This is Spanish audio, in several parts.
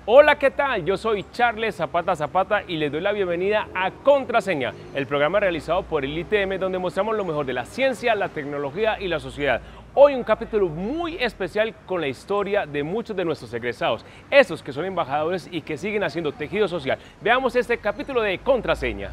Hola, ¿qué tal? Yo soy Charles Zapata y les doy la bienvenida a Contraseña, el programa realizado por el ITM donde mostramos lo mejor de la ciencia, la tecnología y la sociedad. Hoy un capítulo muy especial con la historia de muchos de nuestros egresados, esos que son embajadores y que siguen haciendo tejido social. Veamos este capítulo de Contraseña.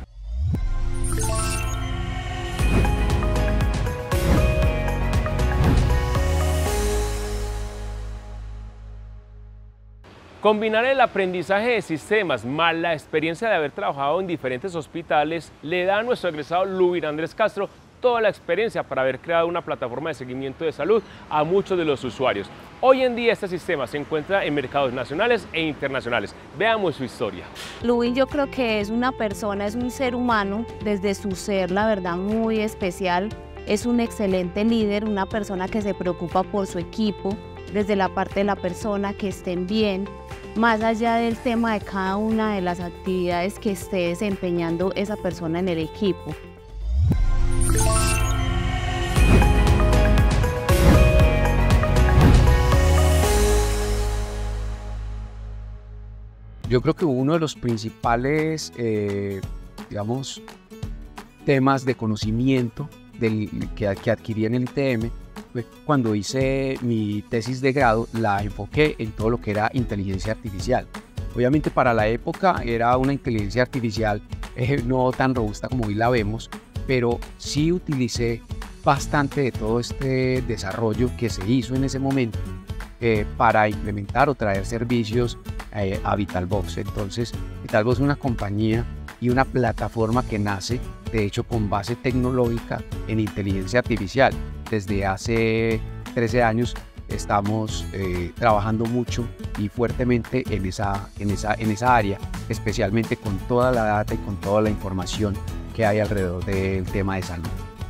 Combinar el aprendizaje de sistemas más la experiencia de haber trabajado en diferentes hospitales le da a nuestro egresado Lubin Andrés Castro toda la experiencia para haber creado una plataforma de seguimiento de salud a muchos de los usuarios. Hoy en día este sistema se encuentra en mercados nacionales e internacionales. Veamos su historia. Lubin yo creo que es una persona, es un ser humano desde su ser, la verdad, muy especial. Es un excelente líder, una persona que se preocupa por su equipo, desde la parte de la persona, que estén bien, más allá del tema de cada una de las actividades que esté desempeñando esa persona en el equipo. Yo creo que uno de los principales, temas de conocimiento que adquirí en el ITM fue cuando hice mi tesis de grado, la enfoqué en todo lo que era inteligencia artificial. Obviamente para la época era una inteligencia artificial no tan robusta como hoy la vemos, pero sí utilicé bastante de todo este desarrollo que se hizo en ese momento para implementar o traer servicios a VitalBox. Entonces, VitalBox es una compañía y una plataforma que nace, de hecho, con base tecnológica en inteligencia artificial. Desde hace 13 años estamos trabajando mucho y fuertemente en esa área, especialmente con toda la data y con toda la información que hay alrededor del tema de salud.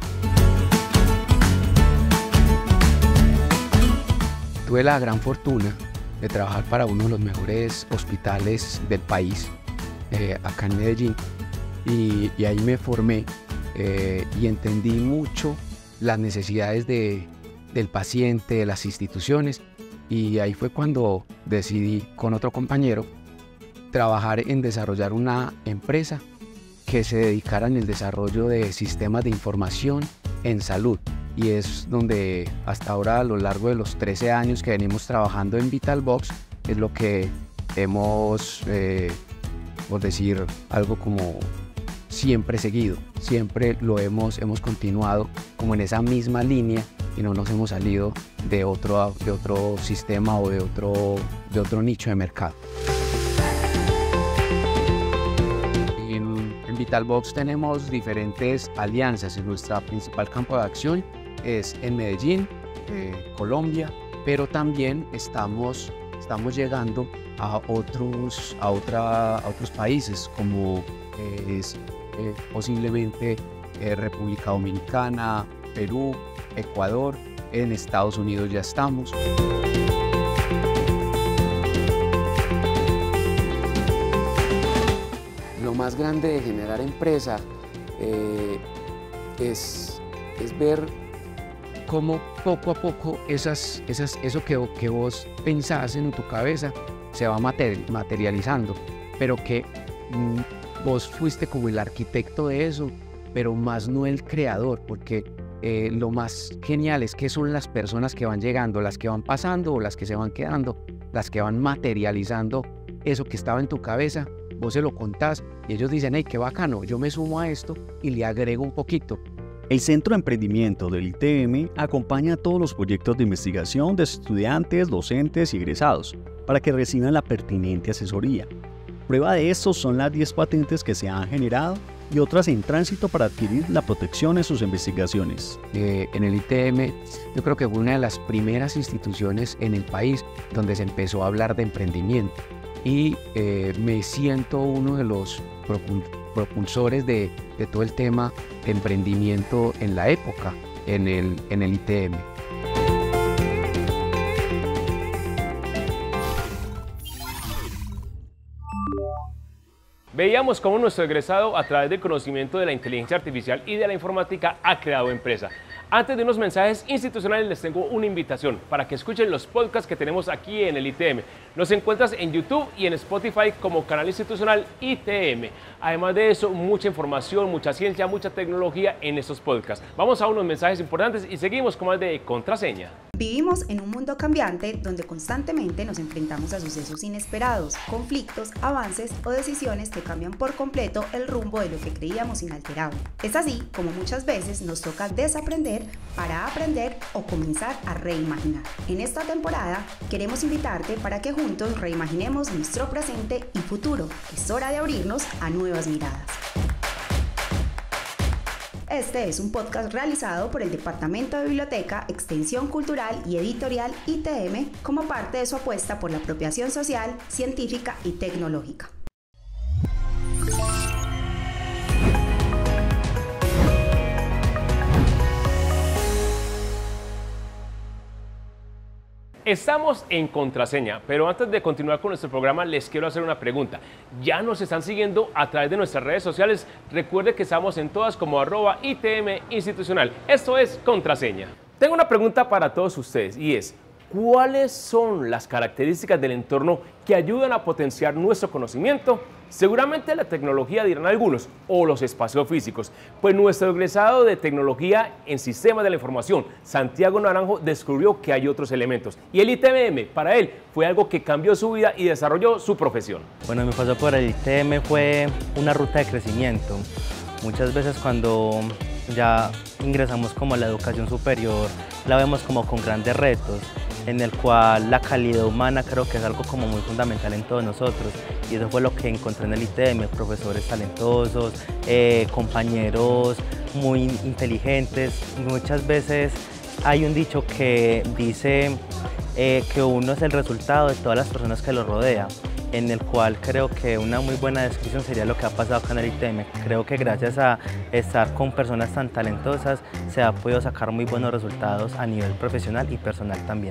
Tuve la gran fortuna de trabajar para uno de los mejores hospitales del país, acá en Medellín, y ahí me formé y entendí mucho las necesidades del paciente, de las instituciones, y ahí fue cuando decidí con otro compañero trabajar en desarrollar una empresa que se dedicara en el desarrollo de sistemas de información en salud. Y es donde hasta ahora, a lo largo de los 13 años que venimos trabajando en VitalBox, es lo que hemos, por decir algo como siempre seguido, siempre lo hemos continuado como en esa misma línea y no nos hemos salido de otro sistema o de otro nicho de mercado. En VitalBox tenemos diferentes alianzas. En nuestra principal campo de acción es en Medellín, Colombia, pero también estamos llegando a otros países como es posiblemente República Dominicana, Perú, Ecuador. En Estados Unidos ya estamos. Lo más grande de generar empresa es ver cómo poco a poco eso que vos pensás en tu cabeza se va materializando, pero que vos fuiste como el arquitecto de eso, pero más no el creador, porque lo más genial es que son las personas que van llegando, las que van pasando o las que se van quedando, las que van materializando eso que estaba en tu cabeza. Vos se lo contás y ellos dicen, hey, qué bacano, yo me sumo a esto y le agrego un poquito. El Centro de Emprendimiento del ITM acompaña todos los proyectos de investigación de estudiantes, docentes y egresados para que reciban la pertinente asesoría. Prueba de esto son las 10 patentes que se han generado y otras en tránsito para adquirir la protección en sus investigaciones. En el ITM yo creo que fue una de las primeras instituciones en el país donde se empezó a hablar de emprendimiento y me siento uno de los propulsores de todo el tema de emprendimiento en la época en el ITM. Veíamos cómo nuestro egresado, a través del conocimiento de la inteligencia artificial y de la informática, ha creado empresa. Antes de unos mensajes institucionales les tengo una invitación para que escuchen los podcasts que tenemos aquí en el ITM. Nos encuentras en YouTube y en Spotify como canal institucional ITM. Además de eso, mucha información, mucha ciencia, mucha tecnología en estos podcasts. Vamos a unos mensajes importantes y seguimos con más de Contraseña. Vivimos en un mundo cambiante donde constantemente nos enfrentamos a sucesos inesperados, conflictos, avances o decisiones que cambian por completo el rumbo de lo que creíamos inalterable. Es así como muchas veces nos toca desaprender para aprender o comenzar a reimaginar. En esta temporada queremos invitarte para que juntos reimaginemos nuestro presente y futuro. Es hora de abrirnos a nuevas miradas. Este es un podcast realizado por el Departamento de Biblioteca, Extensión Cultural y Editorial ITM como parte de su apuesta por la apropiación social, científica y tecnológica. Estamos en Contraseña, pero antes de continuar con nuestro programa les quiero hacer una pregunta. ¿Ya nos están siguiendo a través de nuestras redes sociales? Recuerde que estamos en todas como @ITM Institucional. Esto es Contraseña. Tengo una pregunta para todos ustedes y es: ¿cuáles son las características del entorno que ayudan a potenciar nuestro conocimiento? Seguramente la tecnología, dirán algunos, o los espacios físicos. Pues nuestro egresado de Tecnología en Sistemas de la Información, Santiago Naranjo, descubrió que hay otros elementos. Y el ITM, para él, fue algo que cambió su vida y desarrolló su profesión. Bueno, mi paso por el ITM fue una ruta de crecimiento. Muchas veces cuando ya ingresamos como a la educación superior, la vemos como con grandes retos, en el cual la calidad humana creo que es algo como muy fundamental en todos nosotros, y eso fue lo que encontré en el ITM: profesores talentosos, compañeros muy inteligentes. Muchas veces hay un dicho que dice que uno es el resultado de todas las personas que lo rodean, en el cual creo que una muy buena descripción sería lo que ha pasado acá en el ITM. Creo que gracias a estar con personas tan talentosas se ha podido sacar muy buenos resultados a nivel profesional y personal también.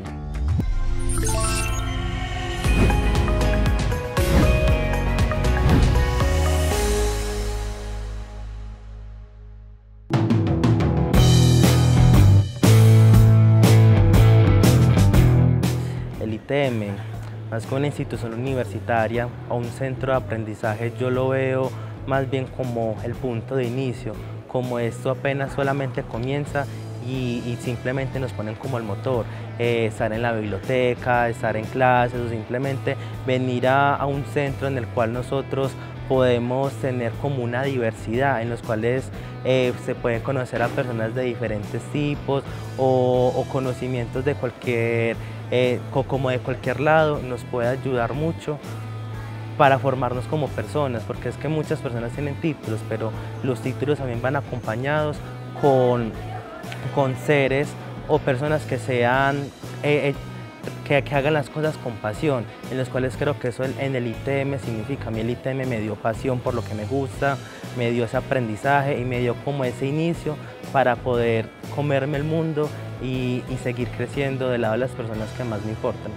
El ITM, más que una institución universitaria o un centro de aprendizaje, yo lo veo más bien como el punto de inicio, como esto apenas solamente comienza y simplemente nos ponen como el motor. Estar en la biblioteca, estar en clases o simplemente venir a un centro en el cual nosotros podemos tener como una diversidad, en los cuales se pueden conocer a personas de diferentes tipos o conocimientos de cualquier como de cualquier lado. Nos puede ayudar mucho para formarnos como personas, porque es que muchas personas tienen títulos, pero los títulos también van acompañados con seres o personas que sean que hagan las cosas con pasión, en los cuales creo que eso en el ITM significa. A mí el ITM me dio pasión por lo que me gusta, me dio ese aprendizaje y me dio como ese inicio para poder comerme el mundo y seguir creciendo del lado de las personas que más me importan.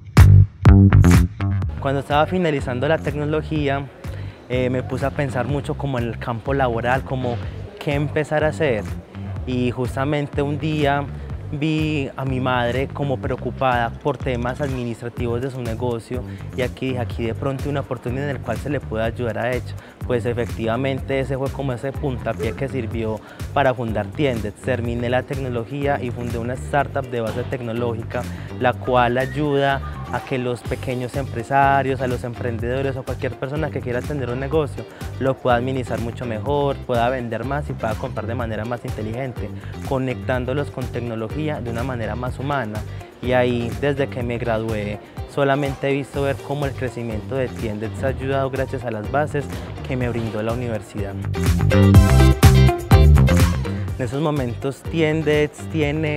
Cuando estaba finalizando la tecnología, me puse a pensar mucho como en el campo laboral, como qué empezar a hacer. Y justamente un día vi a mi madre como preocupada por temas administrativos de su negocio, y aquí de pronto hay una oportunidad en la cual se le puede ayudar a ella. Pues efectivamente ese fue como ese puntapié que sirvió para fundar Tiendeds. Terminé la tecnología y fundé una startup de base tecnológica, la cual ayuda a que los pequeños empresarios, a los emprendedores o cualquier persona que quiera tener un negocio lo pueda administrar mucho mejor, pueda vender más y pueda comprar de manera más inteligente, conectándolos con tecnología de una manera más humana. Y ahí, desde que me gradué, solamente he visto ver cómo el crecimiento de Tiendeds ha ayudado gracias a las bases que me brindó la universidad. En esos momentos Tiendeds tiene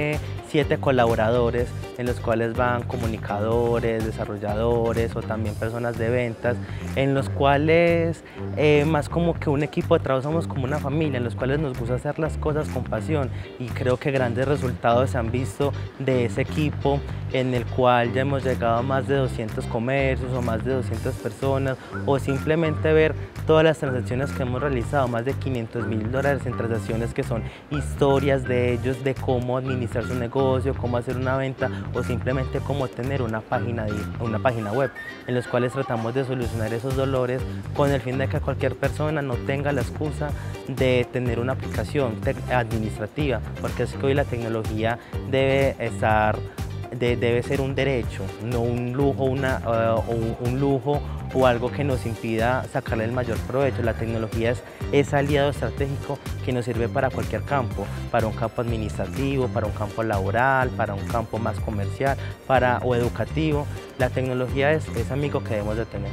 7 colaboradores en los cuales van comunicadores, desarrolladores o también personas de ventas, en los cuales más como que un equipo de trabajo, somos como una familia, en los cuales nos gusta hacer las cosas con pasión, y creo que grandes resultados se han visto de ese equipo, en el cual ya hemos llegado a más de 200 comercios o más de 200 personas, o simplemente ver todas las transacciones que hemos realizado, más de $500.000 en transacciones que son historias de ellos, de cómo administrar su negocio, cómo hacer una venta o simplemente cómo tener una página web, en los cuales tratamos de solucionar esos dolores con el fin de que cualquier persona no tenga la excusa de tener una aplicación administrativa, porque es que hoy la tecnología debe ser un derecho, no un lujo, un lujo o algo que nos impida sacarle el mayor provecho. La tecnología es ese aliado estratégico que nos sirve para cualquier campo, para un campo administrativo, para un campo laboral, para un campo más comercial o educativo. La tecnología es ese amigo que debemos de tener.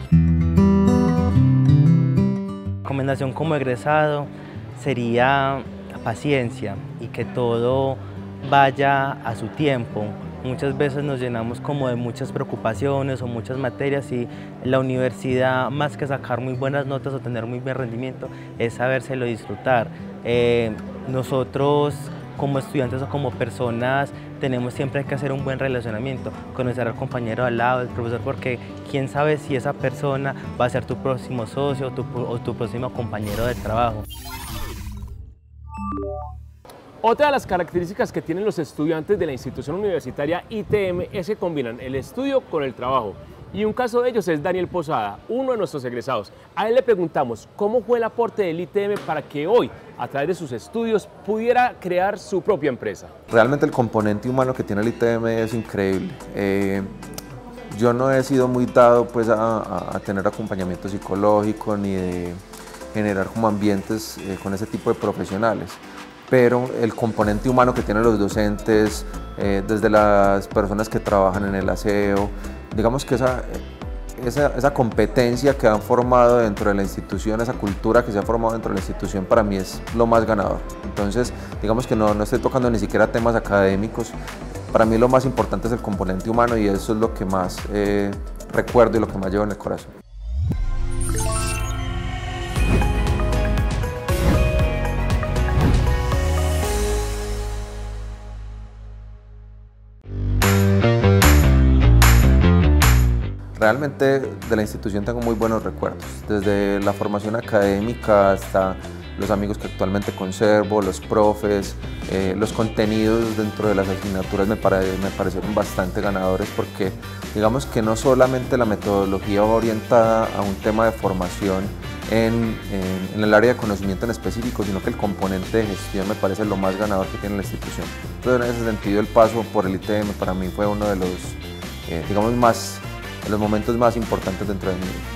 Recomendación como egresado sería paciencia y que todo vaya a su tiempo. Muchas veces nos llenamos como de muchas preocupaciones o muchas materias, y la universidad, más que sacar muy buenas notas o tener muy buen rendimiento, es sabérselo disfrutar. Nosotros como estudiantes o como personas tenemos siempre que hacer un buen relacionamiento, conocer al compañero al lado, al profesor, porque quién sabe si esa persona va a ser tu próximo socio o tu próximo compañero de trabajo. Otra de las características que tienen los estudiantes de la institución universitaria ITM es que combinan el estudio con el trabajo. Y un caso de ellos es Daniel Posada, uno de nuestros egresados. A él le preguntamos cómo fue el aporte del ITM para que hoy, a través de sus estudios, pudiera crear su propia empresa. Realmente el componente humano que tiene el ITM es increíble. Yo no he sido muy dado pues, a tener acompañamiento psicológico ni de generar como ambientes con ese tipo de profesionales. Pero el componente humano que tienen los docentes, desde las personas que trabajan en el aseo, digamos que esa competencia que han formado dentro de la institución, esa cultura que se ha formado dentro de la institución, para mí es lo más ganador. Entonces, digamos que no estoy tocando ni siquiera temas académicos. Para mí lo más importante es el componente humano, y eso es lo que más recuerdo y lo que más llevo en el corazón. Realmente de la institución tengo muy buenos recuerdos, desde la formación académica hasta los amigos que actualmente conservo, los profes, los contenidos dentro de las asignaturas me parecieron bastante ganadores, porque digamos que no solamente la metodología va orientada a un tema de formación en el área de conocimiento en específico, sino que el componente de gestión me parece lo más ganador que tiene la institución. Entonces, en ese sentido, el paso por el ITM para mí fue uno de los, digamos, de los momentos más importantes dentro de mi vida.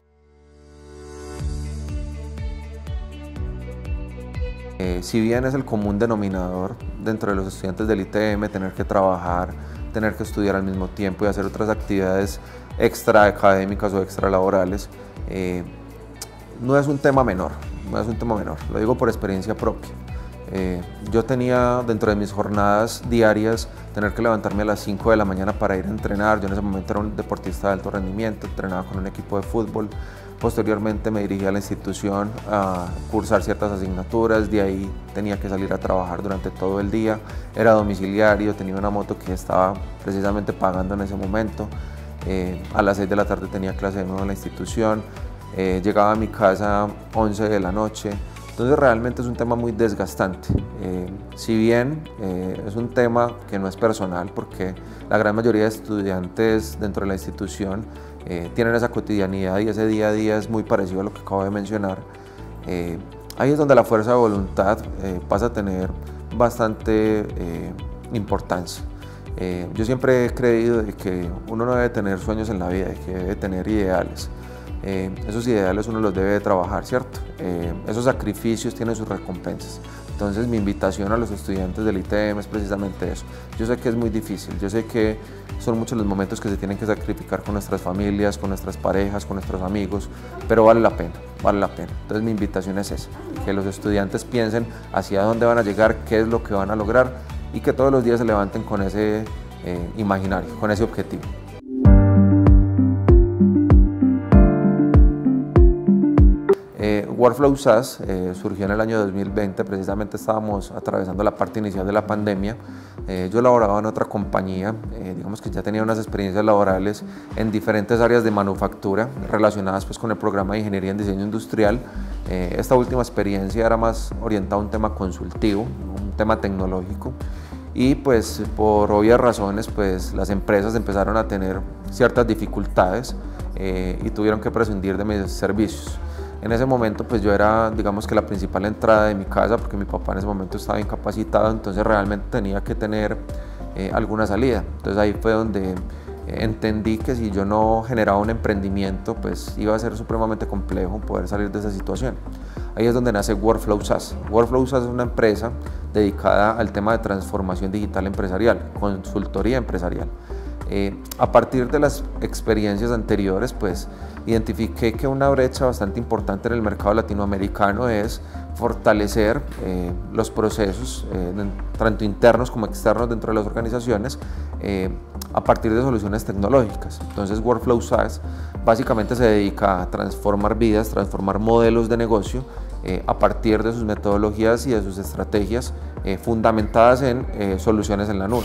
Si bien es el común denominador dentro de los estudiantes del ITM tener que trabajar, tener que estudiar al mismo tiempo y hacer otras actividades extra académicas o extra laborales, no es un tema menor, lo digo por experiencia propia. Yo tenía dentro de mis jornadas diarias tener que levantarme a las 5 de la mañana para ir a entrenar. Yo en ese momento era un deportista de alto rendimiento, entrenaba con un equipo de fútbol. Posteriormente me dirigí a la institución a cursar ciertas asignaturas, de ahí tenía que salir a trabajar durante todo el día. Era domiciliario, tenía una moto que estaba precisamente pagando en ese momento. A las 6 de la tarde tenía clase de nuevo en la institución. Llegaba a mi casa 11 de la noche. Entonces realmente es un tema muy desgastante. Si bien es un tema que no es personal, porque la gran mayoría de estudiantes dentro de la institución tienen esa cotidianidad y ese día a día es muy parecido a lo que acabo de mencionar, ahí es donde la fuerza de voluntad pasa a tener bastante importancia. Yo siempre he creído de que uno no debe tener sueños en la vida, de que debe tener ideales. Esos ideales uno los debe de trabajar, ¿cierto? Esos sacrificios tienen sus recompensas. Entonces mi invitación a los estudiantes del ITM es precisamente eso. Yo sé que es muy difícil, yo sé que son muchos los momentos que se tienen que sacrificar con nuestras familias, con nuestras parejas, con nuestros amigos, pero vale la pena, vale la pena. Entonces mi invitación es esa, que los estudiantes piensen hacia dónde van a llegar, qué es lo que van a lograr y que todos los días se levanten con ese imaginario, con ese objetivo. Workflow SaaS surgió en el año 2020, precisamente estábamos atravesando la parte inicial de la pandemia. Yo laboraba en otra compañía, digamos que ya tenía unas experiencias laborales en diferentes áreas de manufactura relacionadas pues, con el programa de Ingeniería en Diseño Industrial. Esta última experiencia era más orientada a un tema consultivo, un tema tecnológico, y pues por obvias razones pues las empresas empezaron a tener ciertas dificultades y tuvieron que prescindir de mis servicios. En ese momento pues yo era, digamos que la principal entrada de mi casa, porque mi papá en ese momento estaba incapacitado, entonces realmente tenía que tener alguna salida. Entonces ahí fue donde entendí que si yo no generaba un emprendimiento pues iba a ser supremamente complejo poder salir de esa situación. Ahí es donde nace Workflow SaaS. Workflow SaaS es una empresa dedicada al tema de transformación digital empresarial, consultoría empresarial. A partir de las experiencias anteriores, pues identifiqué que una brecha bastante importante en el mercado latinoamericano es fortalecer los procesos, tanto internos como externos dentro de las organizaciones, a partir de soluciones tecnológicas. Entonces Workflow SaaS básicamente se dedica a transformar vidas, transformar modelos de negocio a partir de sus metodologías y de sus estrategias fundamentadas en soluciones en la nube.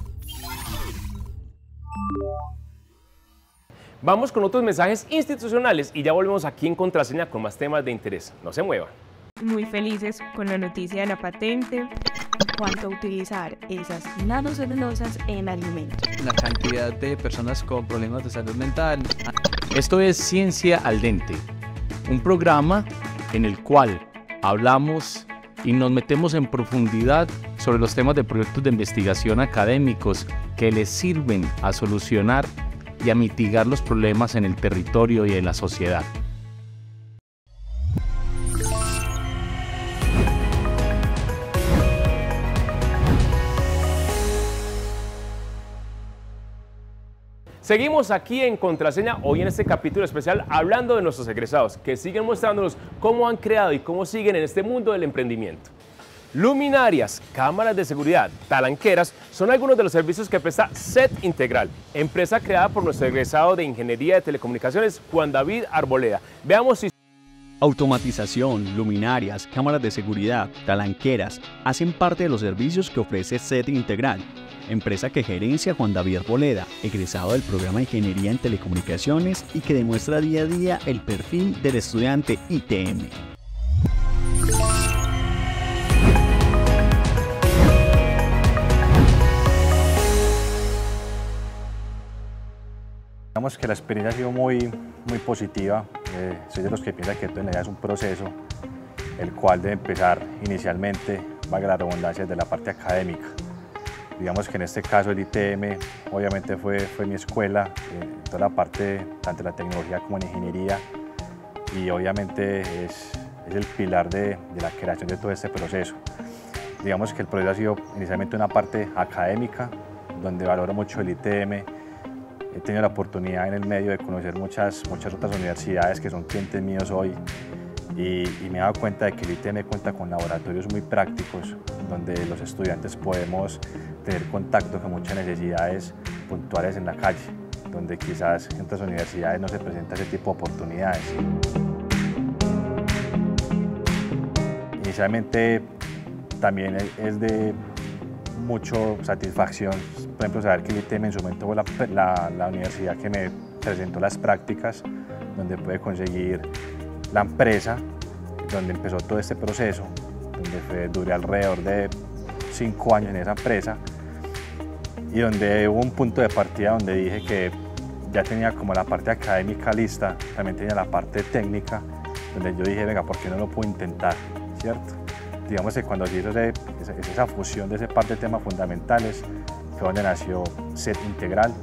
Vamos con otros mensajes institucionales y ya volvemos aquí en Contraseña con más temas de interés. No se muevan. Muy felices con la noticia de la patente en cuanto a utilizar esas nanocelulosas en alimentos. La cantidad de personas con problemas de salud mental. Esto es Ciencia al Dente, un programa en el cual hablamos y nos metemos en profundidad sobre los temas de proyectos de investigación académicos que les sirven a solucionar y a mitigar los problemas en el territorio y en la sociedad. Seguimos aquí en Contraseña, hoy en este capítulo especial hablando de nuestros egresados, que siguen mostrándonos cómo han creado y cómo siguen en este mundo del emprendimiento. Luminarias, cámaras de seguridad, talanqueras son algunos de los servicios que presta SET Integral, empresa creada por nuestro egresado de Ingeniería de Telecomunicaciones, Juan David Arboleda. Veamos si... Automatización, luminarias, cámaras de seguridad, talanqueras hacen parte de los servicios que ofrece SET Integral, empresa que gerencia Juan David Arboleda, egresado del programa de Ingeniería en Telecomunicaciones y que demuestra día a día el perfil del estudiante ITM. Digamos que la experiencia ha sido muy positiva. Soy de los que piensan que todo en realidad es un proceso, el cual debe empezar inicialmente, valga la redundancia, de la parte académica. Digamos que en este caso el ITM obviamente fue mi escuela, toda la parte tanto de la tecnología como en ingeniería, y obviamente es el pilar de la creación de todo este proceso. Digamos que el proceso ha sido inicialmente una parte académica, donde valoro mucho el ITM. He tenido la oportunidad en el medio de conocer muchas otras universidades que son clientes míos hoy y me he dado cuenta de que el ITM cuenta con laboratorios muy prácticos donde los estudiantes podemos tener contacto con muchas necesidades puntuales en la calle, donde quizás en otras universidades no se presenta ese tipo de oportunidades. Inicialmente también es de mucho satisfacción, por ejemplo, saber que el ITM en su momento fue la universidad que me presentó las prácticas, donde pude conseguir la empresa, donde empezó todo este proceso, donde duré alrededor de 5 años en esa empresa y donde hubo un punto de partida donde dije que ya tenía como la parte académica lista, también tenía la parte técnica, donde yo dije, venga, ¿por qué no lo puedo intentar? ¿Cierto? Digamos que cuando se hizo esa fusión de ese par de temas fundamentales, fue donde nació SET Integral.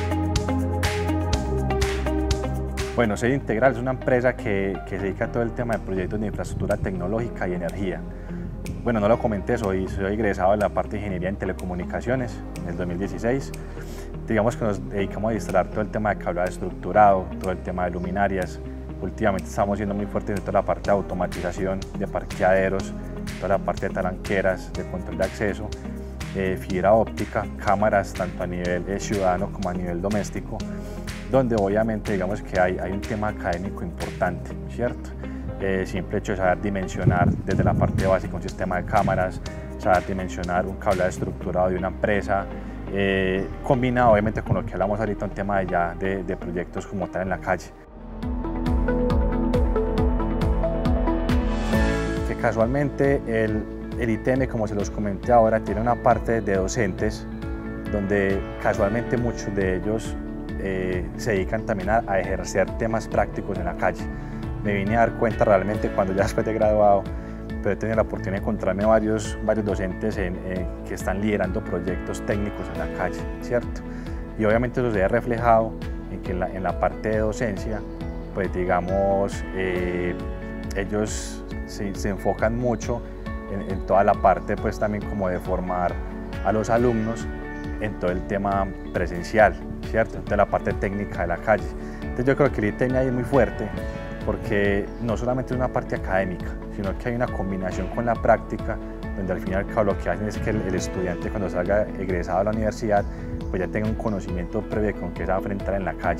Bueno, SET Integral es una empresa que se dedica a todo el tema de proyectos de infraestructura tecnológica y energía. Bueno, no lo comenté, soy egresado de la parte de Ingeniería en Telecomunicaciones en el 2016. Digamos que nos dedicamos a instalar todo el tema de cableado estructurado, todo el tema de luminarias. Últimamente estamos siendo muy fuertes en toda la parte de automatización de parqueaderos, toda la parte de talanqueras, de control de acceso, fibra óptica, cámaras tanto a nivel ciudadano como a nivel doméstico, donde obviamente digamos que hay un tema académico importante, ¿cierto? Simple hecho de saber dimensionar desde la parte básica un sistema de cámaras, saber dimensionar un cableado estructurado de una empresa, combinado obviamente con lo que hablamos ahorita, un tema de proyectos como tal en la calle. Que casualmente el ITM, como se los comenté ahora, tiene una parte de docentes donde casualmente muchos de ellos se dedican también a ejercer temas prácticos en la calle. Me vine a dar cuenta realmente cuando ya después de graduado, pero he tenido la oportunidad de encontrarme varios docentes que están liderando proyectos técnicos en la calle, ¿cierto? Y obviamente eso se ve reflejado en que en la parte de docencia, pues digamos, ellos se enfocan mucho en toda la parte pues también como de formar a los alumnos en todo el tema presencial, ¿cierto? En toda la parte técnica de la calle. Entonces yo creo que el ITM ahí es muy fuerte porque no solamente es una parte académica, sino que hay una combinación con la práctica, donde al fin y al cabo lo que hacen es que el estudiante cuando salga egresado a la universidad pues ya tenga un conocimiento previo con que se va a enfrentar en la calle.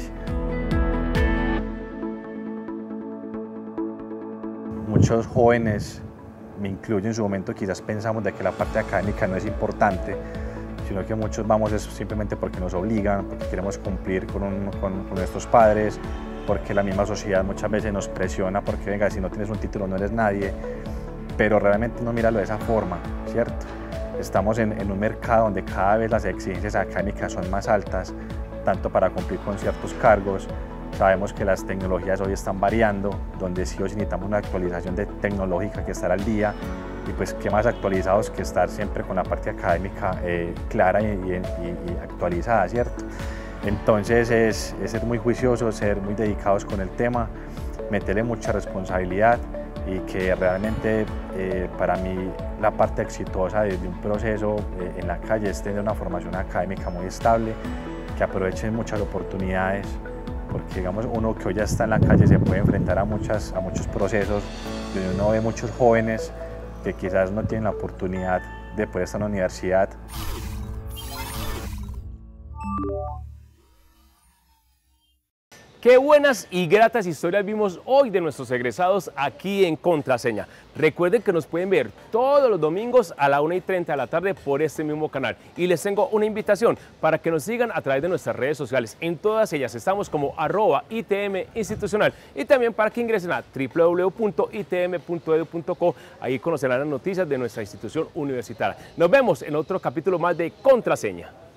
Muchos jóvenes, me incluyo en su momento, quizás pensamos de que la parte académica no es importante, sino que muchos vamos es simplemente porque nos obligan, porque queremos cumplir con nuestros padres, porque la misma sociedad muchas veces nos presiona, porque venga, si no tienes un título no eres nadie, pero realmente no míralo de esa forma, ¿cierto? Estamos en un mercado donde cada vez las exigencias académicas son más altas, tanto para cumplir con ciertos cargos. Sabemos que las tecnologías hoy están variando, donde sí o sí necesitamos una actualización tecnológica que estar al día, y pues qué más actualizados que estar siempre con la parte académica clara y actualizada, ¿cierto? Entonces es ser muy juiciosos, ser muy dedicados con el tema, meterle mucha responsabilidad y que realmente para mí la parte exitosa de un proceso en la calle es tener una formación académica muy estable, que aprovechen muchas oportunidades, porque digamos uno que hoy ya está en la calle se puede enfrentar a muchos procesos donde uno ve muchos jóvenes que quizás no tienen la oportunidad de poder estar en la universidad. Qué buenas y gratas historias vimos hoy de nuestros egresados aquí en Contraseña. Recuerden que nos pueden ver todos los domingos a la 1:30 de la tarde por este mismo canal. Y les tengo una invitación para que nos sigan a través de nuestras redes sociales. En todas ellas estamos como @ITM Institucional. Y también para que ingresen a www.itm.edu.co. Ahí conocerán las noticias de nuestra institución universitaria. Nos vemos en otro capítulo más de Contraseña.